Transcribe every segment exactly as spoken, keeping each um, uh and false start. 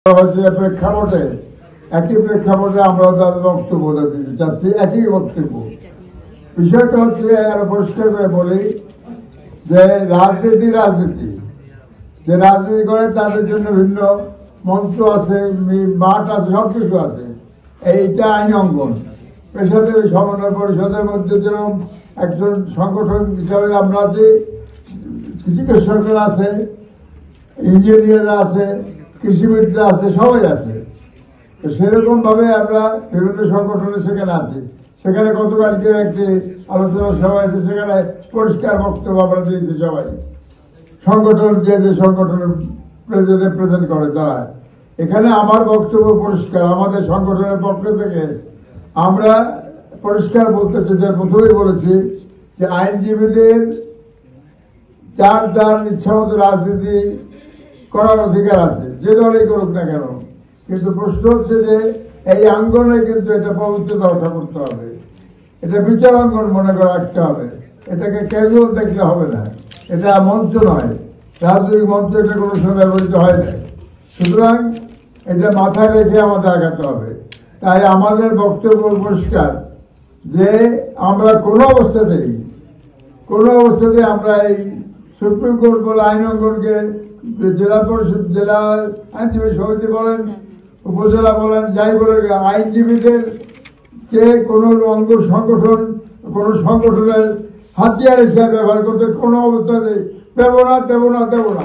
প্রেক্ষাপটে একই প্রেক্ষাপটে আমরা তাদের বক্তব্য দিতে চাচ্ছি, একই বক্তব্য। বিষয়টা হচ্ছে আরো পরিষ্কার করে বলি যে রাজনীতি রাজনীতি যে রাজনীতি করে তাদের জন্য ভিন্ন মঞ্চ আছে, মাঠ আছে, সবকিছু আছে। এইটা আইন অঙ্গন। পেশাদারী সমন্বয় পরিষদের মধ্যে যেরকম একজন সংগঠন হিসাবে আমরা আছি, চিকিৎসকরা আছে, ইঞ্জিনিয়াররা আছে, কৃষিবিদরা আছে, সবাই আছে। তো সেরকম ভাবে আমরা বিভিন্ন সংগঠনে সেখানে আছি। সেখানে গতকালকে একটি আলোচনা সভা আছে, সেখানে পরিষ্কার বক্তব্য আমরা দিয়েছি সবাই। সংগঠন যে যে সংগঠনের প্রেজেন্ট প্রেজেন্ট করে তারা, এখানে আমার বক্তব্য পরিষ্কার। আমাদের সংগঠনের পক্ষ থেকে আমরা পরিষ্কার বলতেছি, যে প্রথমেই বলেছি যে আইনজীবীদের যার যার ইচ্ছা মতো রাজনীতি করার অধিকার আছে, যে দলই করুক না কেন। কিন্তু প্রশ্ন হচ্ছে যে এই অঙ্গনে কিন্তু এটা পবিত্রতা রক্ষা করতে হবে, এটা বিচার অঙ্গন মনে করে রাখতে হবে। এটাকে ক্যাজুয়াল দেখলে হবে না, এটা মঞ্চ নয়, রাজনৈতিক মঞ্চ এটা কোনো সময় ব্যবহৃত হয় না। সুতরাং এটা মাথায় রেখে আমাদের আগাতে হবে। তাই আমাদের বক্তব্য পরিষ্কার যে আমরা কোনো অবস্থাতেই কোনো অবস্থাতে আমরা এই সুপ্রিম কোর্ট বলে আইন অঙ্গনকে, জেলা পরিষদ, জেলা আইনজীবী সমিতি বলেন, উপজেলা বলেন, যাই বলেন, আইনজীবীদের কে কোন অঙ্গ সংগঠন, কোন সংগঠনের হাতিয়ার হিসেবে ব্যবহার করতে কোনো অবস্থাতে দেব না, দেব না, দেব না।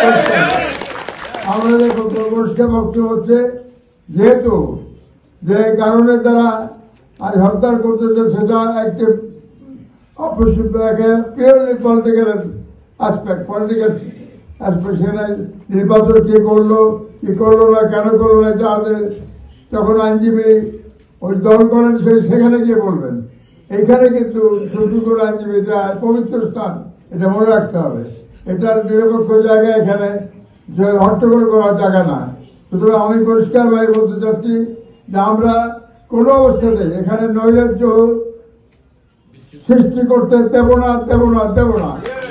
আমাদের পরিষ্কার বক্তব্য হচ্ছে, যেহেতু যে কারণে তারা আজ হত্যা করতেছে সেটা একটি purely political aspect, political aspect. সেখানে নির্বাচন কে করলো, কি করলো না, কেন করলো না, এটা আমাদের তখন আইনজীবী ওই দল করেন, সেখানে গিয়ে বলবেন। এইখানে কিন্তু সুপ্রিম কোর্ট আইনজীবী, এটা পবিত্র স্থান, এটা মনে রাখতে হবে। এটার নিরপেক্ষ জায়গা, এখানে যে হট্টগোল করার জায়গা না। সুতরাং আমি পরিষ্কার ভাবে বলতে চাচ্ছি যে আমরা কোনো অবস্থাতে এখানে নৈরাজ্য সৃষ্টি করতে দেব না, দেব না, দেব না।